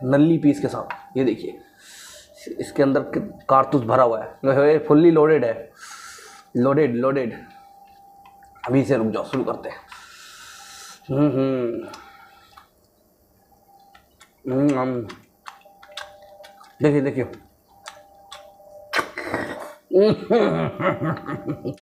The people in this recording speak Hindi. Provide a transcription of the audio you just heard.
नल्ली पीस के साथ। ये देखिए इसके अंदर कारतूस भरा हुआ है, फुल्ली लोडेड है, लोडेड लोडेड। अभी से रुक जाओ, शुरू करते हैं। देखिए देखिए